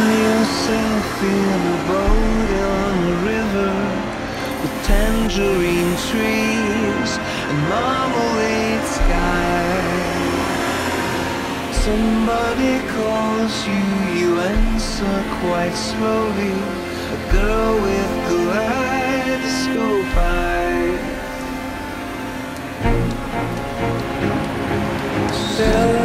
yourself in a boat on the river with tangerine trees and marmalade sky. Somebody calls you, you answer quite slowly. A girl with kaleidoscope eyes.